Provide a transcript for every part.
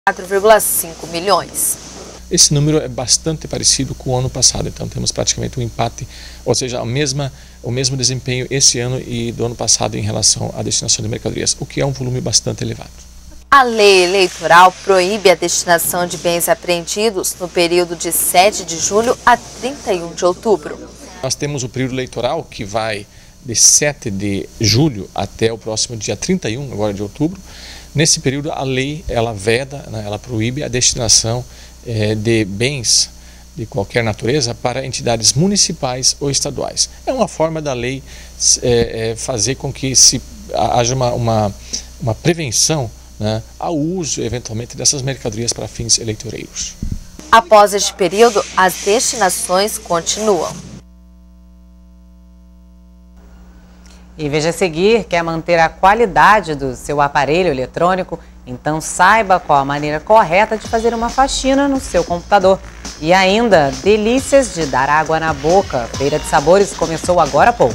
4,5 milhões. Esse número é bastante parecido com o ano passado, então temos praticamente um empate, ou seja, o mesmo desempenho esse ano e do ano passado em relação à destinação de mercadorias, o que é um volume bastante elevado. A lei eleitoral proíbe a destinação de bens apreendidos no período de 7 de julho a 31 de outubro. Nós temos o período eleitoral que vai de 7 de julho até o próximo dia 31, agora de outubro. Nesse período a lei ela veda, ela proíbe a destinação de bens de qualquer natureza para entidades municipais ou estaduais. É uma forma da lei fazer com que haja uma prevenção, né, ao uso eventualmente dessas mercadorias para fins eleitoreiros. Após este período, as destinações continuam. E veja a seguir, quer manter a qualidade do seu aparelho eletrônico? Então saiba qual a maneira correta de fazer uma faxina no seu computador. E ainda, delícias de dar água na boca. Feira de Sabores começou agora há pouco.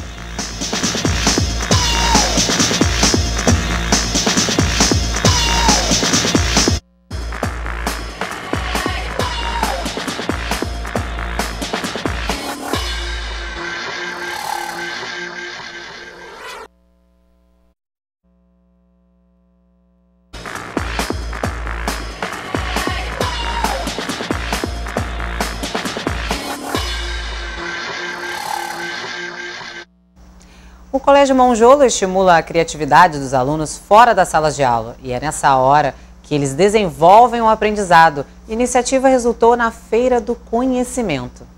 O Colégio Monjolo estimula a criatividade dos alunos fora das salas de aula e é nessa hora que eles desenvolvem o aprendizado. A iniciativa resultou na Feira do Conhecimento.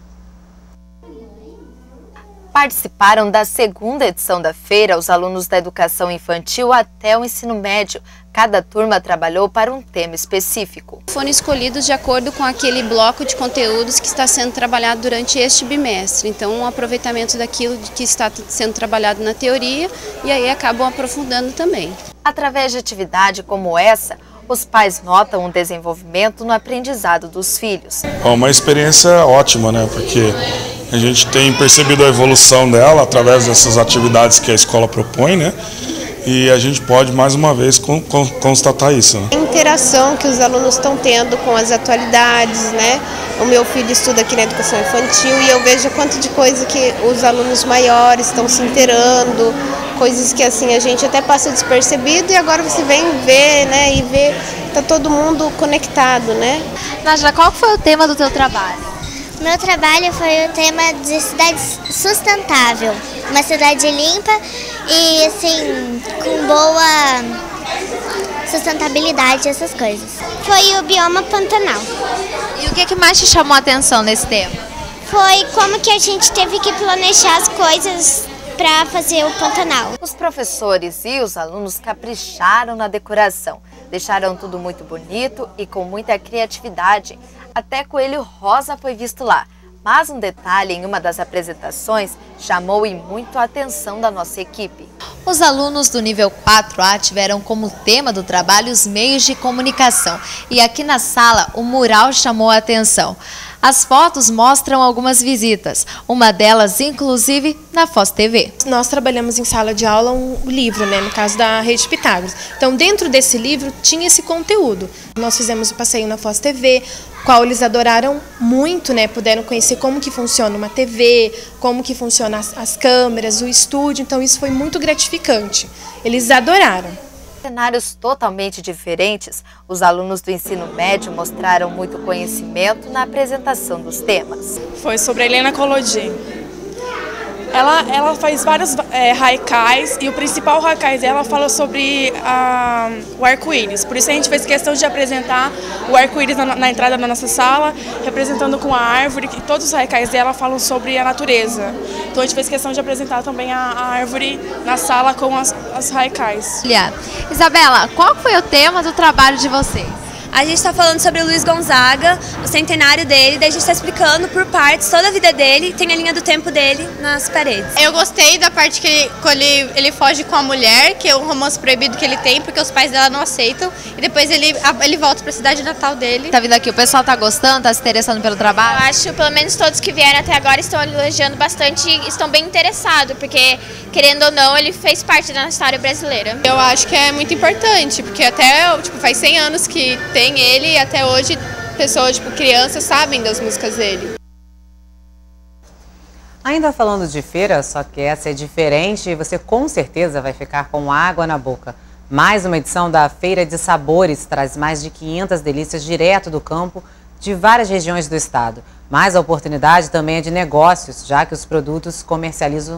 Participaram da segunda edição da feira os alunos da educação infantil até o ensino médio. Cada turma trabalhou para um tema específico. Foram escolhidos de acordo com aquele bloco de conteúdos que está sendo trabalhado durante este bimestre. Então, um aproveitamento daquilo que está sendo trabalhado na teoria e aí acabam aprofundando também. Através de atividade como essa, os pais notam um desenvolvimento no aprendizado dos filhos. É uma experiência ótima, né? Porque a gente tem percebido a evolução dela através dessas atividades que a escola propõe, né? E a gente pode, mais uma vez, constatar isso, né? A interação que os alunos estão tendo com as atualidades, né? O meu filho estuda aqui na educação infantil e eu vejo quanto de coisa que os alunos maiores estão se inteirando, coisas que assim a gente até passa despercebido e agora você vem ver, né? E vê, tá todo mundo conectado, né? Nájila, qual foi o tema do teu trabalho? Meu trabalho foi o tema de cidade sustentável, uma cidade limpa e assim, com boa sustentabilidade, essas coisas. Foi o bioma Pantanal. E o que mais te chamou a atenção nesse tema? Foi como que a gente teve que planejar as coisas para fazer o Pantanal. Os professores e os alunos capricharam na decoração, deixaram tudo muito bonito e com muita criatividade. Até coelho rosa foi visto lá. Mas um detalhe em uma das apresentações chamou e muito a atenção da nossa equipe. Os alunos do nível 4A tiveram como tema do trabalho os meios de comunicação. E aqui na sala o mural chamou a atenção. As fotos mostram algumas visitas, uma delas inclusive na Foz TV. Nós trabalhamos em sala de aula um livro, né, no caso da Rede Pitágoras. Então dentro desse livro tinha esse conteúdo. Nós fizemos o passeio na Foz TV, qual eles adoraram muito, né, puderam conhecer como que funciona uma TV, como que funcionam as câmeras, o estúdio, então isso foi muito gratificante. Eles adoraram. Cenários totalmente diferentes, os alunos do ensino médio mostraram muito conhecimento na apresentação dos temas. Foi sobre a Helena Collodi. Ela faz vários haikais e o principal haikai dela fala sobre o arco-íris. Por isso a gente fez questão de apresentar o arco-íris na entrada da nossa sala, representando com a árvore, e todos os haikais dela falam sobre a natureza. Então a gente fez questão de apresentar também a árvore na sala com as haikais. Isabela, qual foi o tema do trabalho de vocês? A gente está falando sobre o Luiz Gonzaga, o centenário dele, daí a gente está explicando por partes toda a vida dele, tem a linha do tempo dele nas paredes. Eu gostei da parte que ele foge com a mulher, que é o romance proibido que ele tem, porque os pais dela não aceitam, e depois ele volta para a cidade natal dele. Tá vindo aqui, o pessoal tá gostando, tá se interessando pelo trabalho? Eu acho, pelo menos todos que vieram até agora estão elogiando bastante, estão bem interessados, porque, querendo ou não, ele fez parte da história brasileira. Eu acho que é muito importante, porque até faz 100 anos que tem também ele, até hoje, pessoas, tipo, crianças sabem das músicas dele. Ainda falando de feira, só que essa é diferente e você com certeza vai ficar com água na boca. Mais uma edição da Feira de Sabores traz mais de 500 delícias direto do campo de várias regiões do estado. Mas a oportunidade também é de negócios, já que os produtores comercializam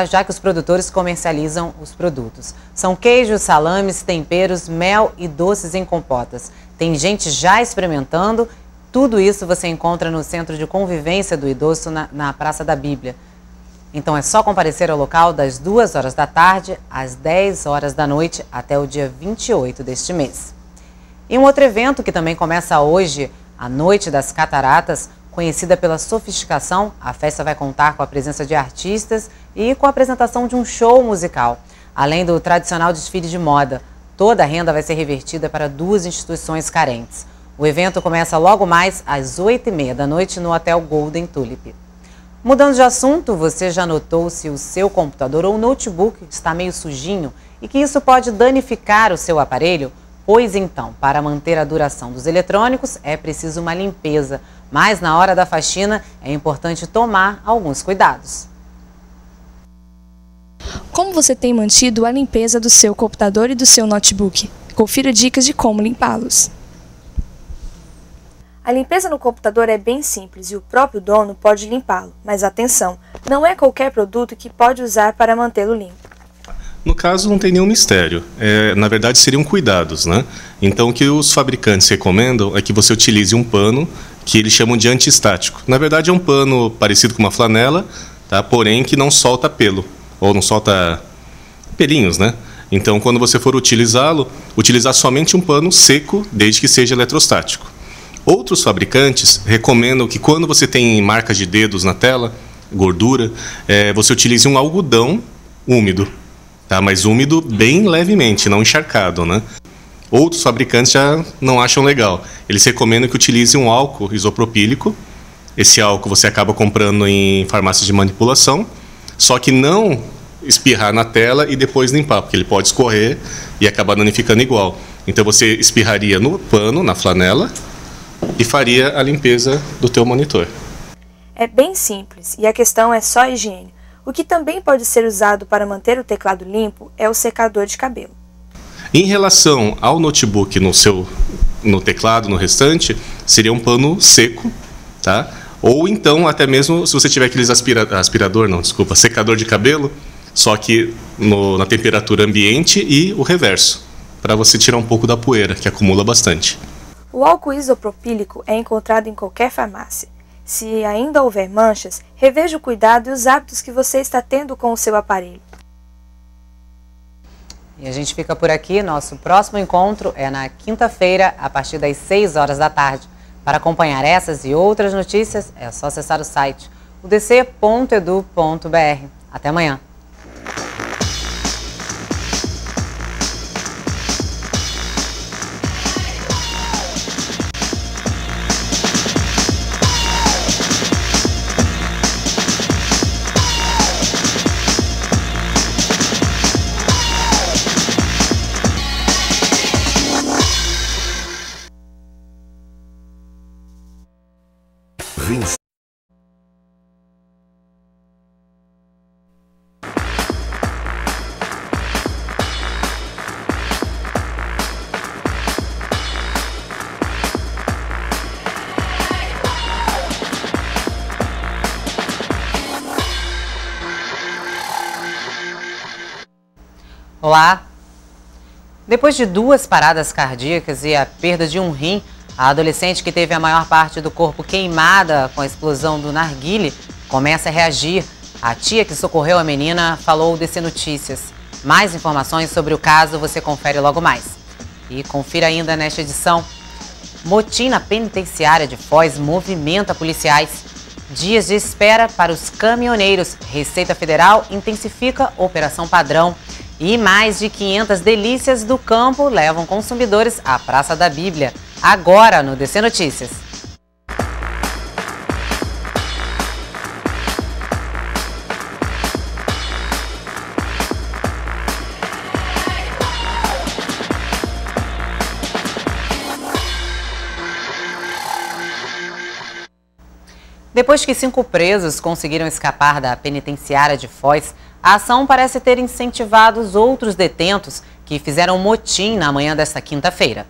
os produtos. São queijos, salames, temperos, mel e doces em compotas. Tem gente já experimentando. Tudo isso você encontra no Centro de Convivência do Idoso, na Praça da Bíblia. Então é só comparecer ao local das 2 horas da tarde às 10 horas da noite até o dia 28 deste mês. E um outro evento que também começa hoje, a Noite das Cataratas, conhecida pela sofisticação, a festa vai contar com a presença de artistas e com a apresentação de um show musical. Além do tradicional desfile de moda, toda a renda vai ser revertida para 2 instituições carentes. O evento começa logo mais às 8h30 da noite no Hotel Golden Tulip. Mudando de assunto, você já notou se o seu computador ou notebook está meio sujinho e que isso pode danificar o seu aparelho? Pois então, para manter a duração dos eletrônicos é preciso uma limpeza, mas na hora da faxina é importante tomar alguns cuidados. Como você tem mantido a limpeza do seu computador e do seu notebook? Confira dicas de como limpá-los. A limpeza no computador é bem simples e o próprio dono pode limpá-lo, mas atenção, não é qualquer produto que pode usar para mantê-lo limpo. No caso, não tem nenhum mistério. Na verdade, seriam cuidados, né? Então, o que os fabricantes recomendam é que você utilize um pano que eles chamam de antiestático. Na verdade, é um pano parecido com uma flanela, tá? Porém que não solta pelo, ou não solta pelinhos, né? Então, quando você for utilizá-lo, utilizar somente um pano seco, desde que seja eletrostático. Outros fabricantes recomendam que quando você tem marcas de dedos na tela, gordura, você utilize um algodão úmido, tá? Mas úmido bem levemente, não encharcado, né? Outros fabricantes já não acham legal. Eles recomendam que utilize um álcool isopropílico. Esse álcool você acaba comprando em farmácias de manipulação, só que não espirrar na tela e depois limpar, porque ele pode escorrer e acabar danificando igual. Então você espirraria no pano, na flanela, e faria a limpeza do teu monitor. É bem simples e a questão é só higiene. O que também pode ser usado para manter o teclado limpo é o secador de cabelo. Em relação ao notebook no teclado, no restante, seria um pano seco, tá? Ou então até mesmo se você tiver aqueles secador de cabelo, só que na temperatura ambiente e o reverso, para você tirar um pouco da poeira, que acumula bastante. O álcool isopropílico é encontrado em qualquer farmácia. Se ainda houver manchas, reveja o cuidado e os hábitos que você está tendo com o seu aparelho. E a gente fica por aqui. Nosso próximo encontro é na quinta-feira, a partir das 6 horas da tarde. Para acompanhar essas e outras notícias, é só acessar o site udc.edu.br. Até amanhã. Olá! Depois de 2 paradas cardíacas e a perda de um rim, a adolescente que teve a maior parte do corpo queimada com a explosão do narguile começa a reagir. A tia que socorreu a menina falou ao DC Notícias. Mais informações sobre o caso você confere logo mais. E confira ainda nesta edição. Motim na penitenciária de Foz movimenta policiais. Dias de espera para os caminhoneiros. Receita Federal intensifica Operação Padrão. E mais de 500 delícias do campo levam consumidores à Praça da Bíblia. Agora no DC Notícias. Depois que 5 presos conseguiram escapar da penitenciária de Foz, a ação parece ter incentivado os outros detentos que fizeram motim na manhã desta quinta-feira.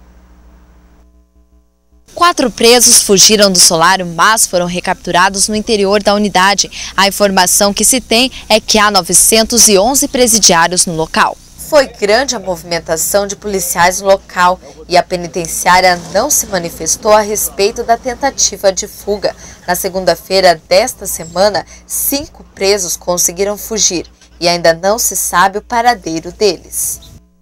4 presos fugiram do solário, mas foram recapturados no interior da unidade. A informação que se tem é que há 911 presidiários no local. Foi grande a movimentação de policiais no local e a penitenciária não se manifestou a respeito da tentativa de fuga. Na segunda-feira desta semana, 5 presos conseguiram fugir e ainda não se sabe o paradeiro deles.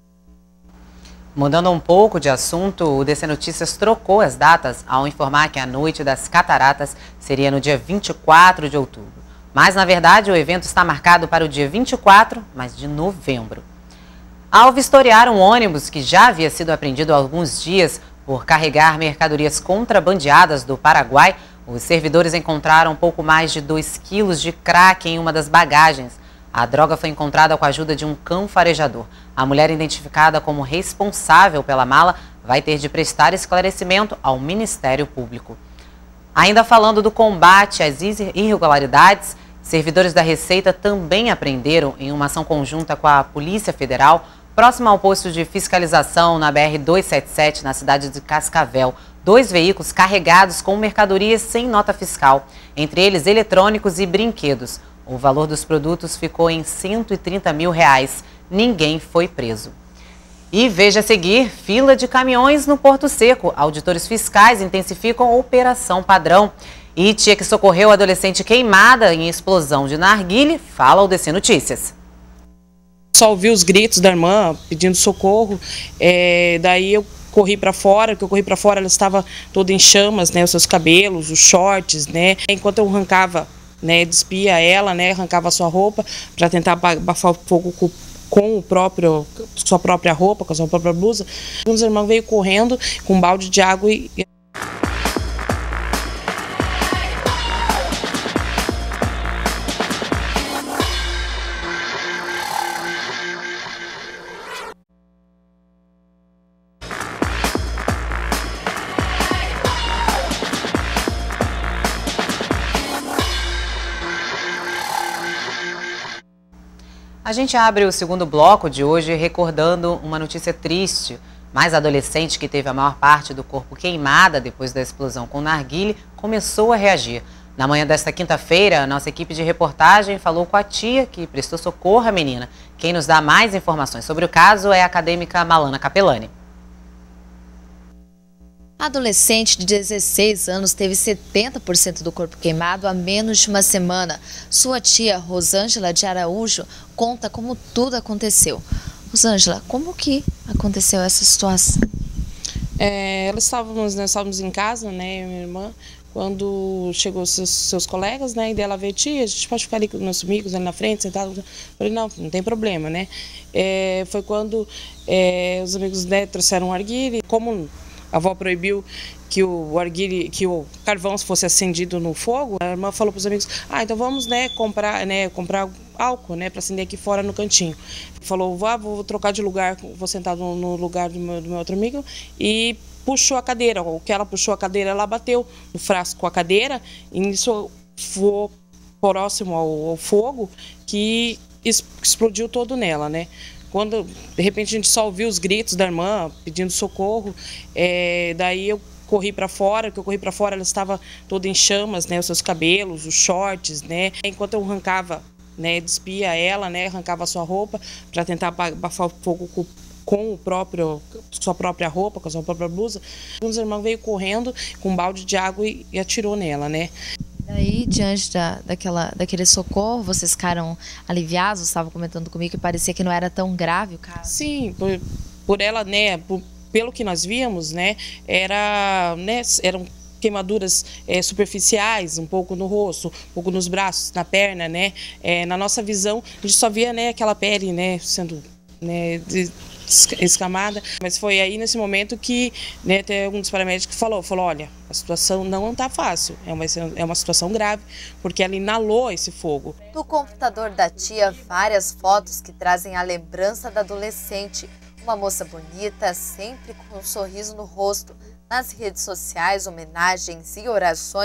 Mudando um pouco de assunto, o DC Notícias trocou as datas ao informar que a Noite das Cataratas seria no dia 24 de outubro. Mas, na verdade, o evento está marcado para o dia 24, mas de novembro. Ao vistoriar um ônibus que já havia sido apreendido há alguns dias por carregar mercadorias contrabandeadas do Paraguai, os servidores encontraram pouco mais de 2 quilos de crack em uma das bagagens. A droga foi encontrada com a ajuda de um cão farejador. A mulher, identificada como responsável pela mala, vai ter de prestar esclarecimento ao Ministério Público. Ainda falando do combate às irregularidades, servidores da Receita também apreenderam, em uma ação conjunta com a Polícia Federal, próximo ao posto de fiscalização na BR-277, na cidade de Cascavel, 2 veículos carregados com mercadorias sem nota fiscal, entre eles eletrônicos e brinquedos. O valor dos produtos ficou em R$130 mil. Ninguém foi preso. E veja a seguir, fila de caminhões no Porto Seco. Auditores fiscais intensificam a Operação Padrão. E tia que socorreu a adolescente queimada em explosão de narguilé, fala ao DC Notícias. Só ouvi os gritos da irmã pedindo socorro, daí eu corri para fora, ela estava toda em chamas, né, os seus cabelos, os shorts, né, enquanto eu arrancava, né, despia ela, né, arrancava a sua roupa para tentar abafar o fogo com sua própria roupa, com a sua própria blusa. Um dos irmãos veio correndo com um balde de água e A gente abre o segundo bloco de hoje recordando uma notícia triste. Mas a adolescente que teve a maior parte do corpo queimada depois da explosão com narguilé começou a reagir. Na manhã desta quinta-feira, a nossa equipe de reportagem falou com a tia que prestou socorro à menina. Quem nos dá mais informações sobre o caso é a acadêmica Malana Capelani. A adolescente de 16 anos teve 70% do corpo queimado há menos de uma semana. Sua tia, Rosângela de Araújo, conta como tudo aconteceu. Rosângela, como que aconteceu essa situação? Nós estávamos em casa, né, eu e minha irmã, quando chegou seus colegas, né, e dela veio, tia, a gente pode ficar ali com os nossos amigos ali na frente, sentado. Eu falei, não tem problema, né. Foi quando os amigos, né, trouxeram um arguilé, como a avó proibiu que o carvão fosse acendido no fogo, a irmã falou para os amigos, então vamos, né, comprar álcool, né, para acender aqui fora no cantinho. Falou, vou trocar de lugar, vou sentar no lugar do meu outro amigo, e puxou a cadeira. O que ela puxou a cadeira, ela bateu no frasco com a cadeira, e isso foi próximo ao fogo, que explodiu todo nela, né. Quando, de repente, a gente só ouviu os gritos da irmã pedindo socorro, daí eu corri para fora, ela estava toda em chamas, né, os seus cabelos, os shorts, né, enquanto eu arrancava, né, despia ela, né, arrancava a sua roupa para tentar abafar o fogo com sua própria roupa, com a sua própria blusa. Um dos irmãos veio correndo com um balde de água e atirou nela, né. Daí, diante daquele socorro, vocês ficaram aliviados? Você estava comentando comigo que parecia que não era tão grave o caso. Sim, por ela, né, pelo que nós víamos, né, eram queimaduras superficiais, um pouco no rosto, um pouco nos braços, na perna, né. Na nossa visão, a gente só via, né, aquela pele, né, sendo, né, escamada, mas foi aí nesse momento que, né, até um dos paramédicos falou, olha, a situação não está fácil, é uma situação grave, porque ela inalou esse fogo. No computador da tia, várias fotos que trazem a lembrança da adolescente, uma moça bonita, sempre com um sorriso no rosto. Nas redes sociais, homenagens e orações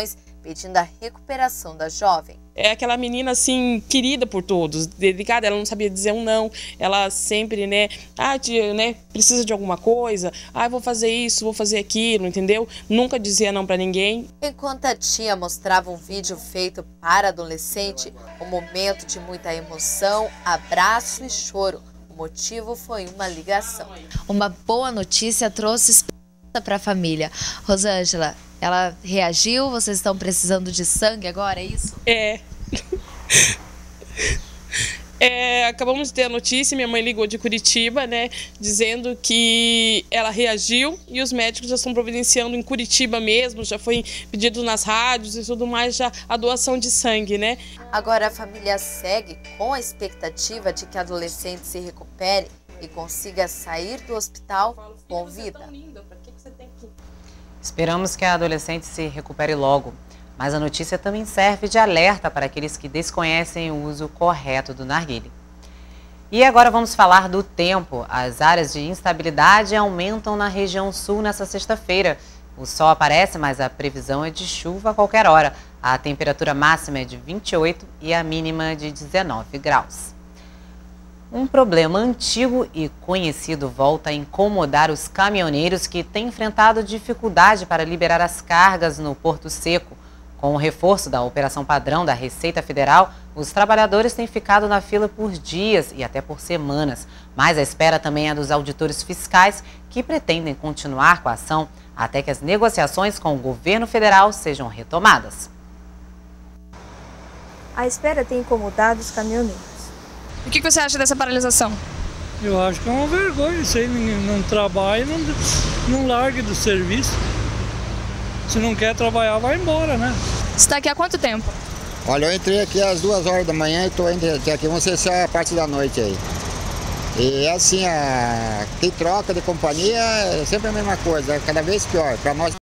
pedindo a recuperação da jovem. É aquela menina, assim, querida por todos, dedicada, ela não sabia dizer um não, ela sempre, precisa de alguma coisa, vou fazer isso, vou fazer aquilo, entendeu? Nunca dizia não pra ninguém. Enquanto a tia mostrava um vídeo feito para adolescente, um momento de muita emoção, abraço e choro. O motivo foi uma ligação. Uma boa notícia trouxe esperança para a família. Rosângela, ela reagiu? Vocês estão precisando de sangue agora, é isso? Acabamos de ter a notícia, minha mãe ligou de Curitiba, né, dizendo que ela reagiu e os médicos já estão providenciando em Curitiba mesmo, já foi pedido nas rádios e tudo mais, já a doação de sangue, né? Agora a família segue com a expectativa de que a adolescente se recupere e consiga sair do hospital com vida. Esperamos que a adolescente se recupere logo, mas a notícia também serve de alerta para aqueles que desconhecem o uso correto do narguilé. E agora vamos falar do tempo. As áreas de instabilidade aumentam na região sul nesta sexta-feira. O sol aparece, mas a previsão é de chuva a qualquer hora. A temperatura máxima é de 28 e a mínima de 19 graus. Um problema antigo e conhecido volta a incomodar os caminhoneiros que têm enfrentado dificuldade para liberar as cargas no Porto Seco. Com o reforço da operação padrão da Receita Federal, os trabalhadores têm ficado na fila por dias e até por semanas. Mas a espera também é dos auditores fiscais, que pretendem continuar com a ação até que as negociações com o governo federal sejam retomadas. A espera tem incomodado os caminhoneiros. O que você acha dessa paralisação? Eu acho que é uma vergonha isso aí, não trabalha, não largue do serviço. Se não quer trabalhar, vai embora, né? Você está aqui há quanto tempo? Olha, eu entrei aqui às 2 horas da manhã e estou indo até aqui, vamos ser só a parte da noite aí. E assim, tem troca de companhia, é sempre a mesma coisa, cada vez pior. Para nós